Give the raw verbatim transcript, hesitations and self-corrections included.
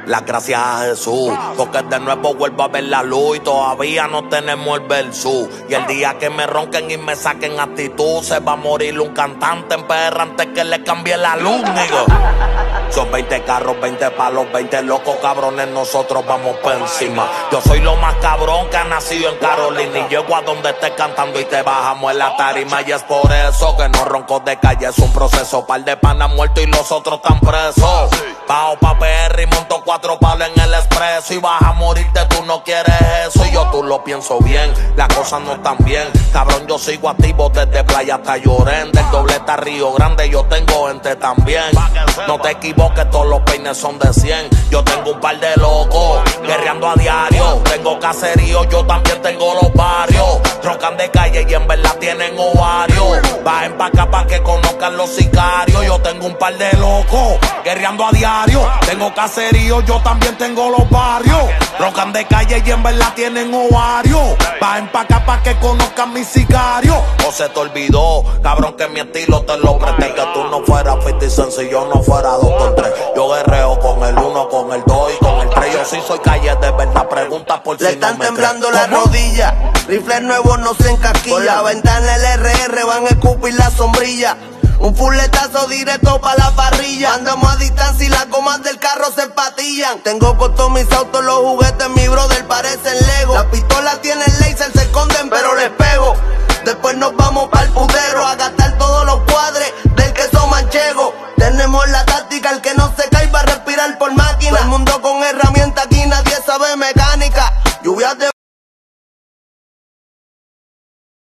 Las gracias a Jesús, porque de nuevo vuelvo a ver la luz y todavía no tenemos el verso. Y el día que me ronquen y me saquen actitud, se va a morir un cantante en P R antes que le cambie la luz, nigga. Son veinte carros, veinte palos, veinte locos cabrones, nosotros vamos por encima. Yo soy lo más cabrón que ha nacido en Carolina y llego a donde estés cantando y te bajamos en la tarima. Y es por eso que no ronco de calle, es un proceso. Par de panas muertos y los otros están presos. Bajo pa' P R y monto cuatro palos en el expreso y vas a morirte, tú no quieres eso. Y yo tú lo pienso bien, las cosas no están bien. Cabrón, yo sigo activo desde Playa hasta Llorén, del Dobleta a Río Grande, yo tengo gente también. No te equivoques, todos los peines son de cien. Yo tengo un par de locos, guerreando a diario. Tengo caserío, yo también tengo los barrios. Roncan de calle y en verdad tienen ovarios. Bajen pa' acá pa' que conozcan los sicarios. Yo tengo un par de locos, guerreando a diario. Tengo caserío, yo también tengo los barrios. Roncan de calle y en verdad tienen ovarios. Bajen pa' acá pa' que conozcan mis sicarios. O se te olvidó, cabrón, que mi estilo te lo presté. Que tú no fueras fifty Cent si yo no fuera Doctor Dre. Yo guerreo con el uno, con el dos y con el tres. Yo sí soy calle de verdad, pregunta por si no me Le están temblando crees. las rodillas, rifles nuevos no se encasquilla. Por la ventana el R R van a escupir la sombrilla. Un fuletazo directo pa' la parrilla. Andamos a distancia y las gomas del carro se patillan. Tengo customizados todos los juguetes, mi brother, parecen Lego. Las pistolas tienen laser, se esconden pero les pego. Después nos vamos pa'l putero.